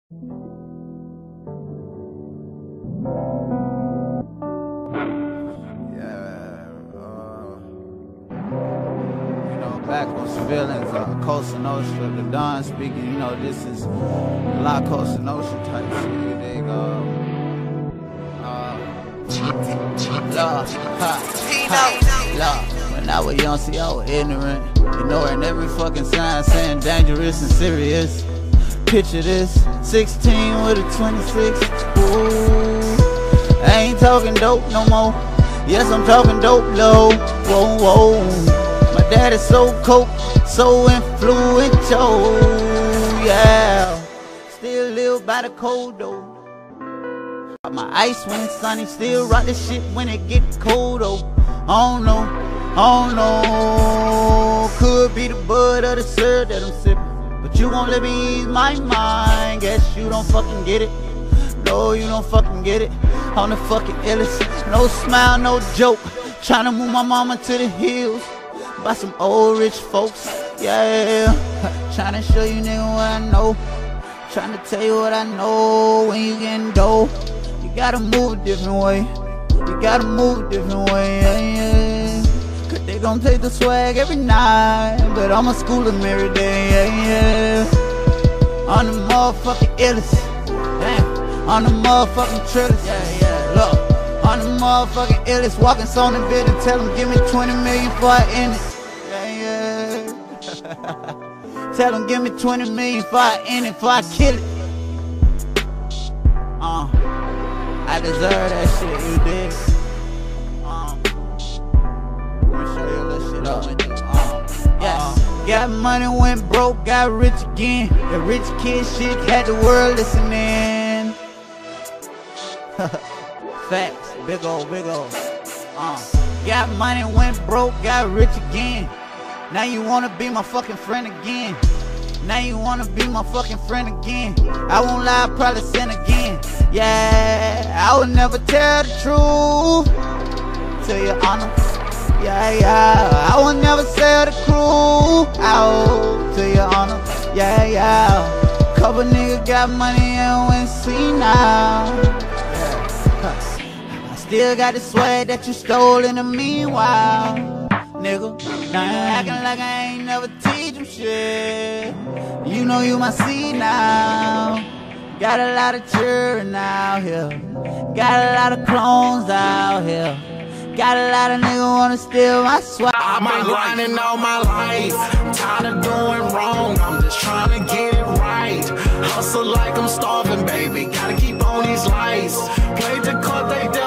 Back on civilians, Costa Nostra, the Don speaking, you know, this is a lot of Costa Nostra type shit, you dig? When I was young, see, I was ignorant, ignoring every fucking sign saying dangerous and serious. Picture this, 16 with a 26, ooh. I ain't talking dope no more, yes, I'm talking dope low, whoa, whoa. My dad is so coke, so influential, yeah. Still live by the code though. Got my ice when it's sunny, still rock this shit when it get cold though. I don't know, could be the bud of the syrup that I'm sipping, but you won't let me ease my mind. Guess you don't fucking get it. No, you don't fucking get it. On the fucking illest, no smile, no joke. Tryna move my mama to the hills by some old rich folks, yeah. Tryna show you nigga what I know, tryna tell you what I know. When you getting dough, you gotta move a different way. You gotta move a different way, yeah, yeah. Cause they gon' take the swag every night, but I'ma school them every day, yeah, yeah. On the motherfucking illest, damn. On the motherfucking trillest, yeah, yeah. Look, on the motherfucking illest, walking on the bed and tell them give me 20 million before I end it. Tell them give me 20 million before I end it, before I kill it. I deserve that shit, you dig? Let me show you a little shit I went through. Got money, went broke, got rich again. The rich kid shit had the world listening. Facts, big ol', big ol'. Got money, went broke, got rich again. Now you wanna be my fucking friend again. Now you wanna be my fucking friend again. I won't lie, I probably sin again. Yeah, I would never tell the truth to your honor. Yeah, yeah, I would never sell the crew out to your honor. Yeah, yeah, couple niggas got money and went see now. I still got the swag that you stole in the meanwhile. Nigga, now you acting like I ain't never teach you shit. You know you my seed now. Got a lot of children out here, got a lot of clones out here, got a lot of niggas wanna steal my swag. I've been grinding all my life, I'm tired of doing wrong, I'm just trying to get it right. Hustle like I'm starving, baby, gotta keep on these lights. Played the card they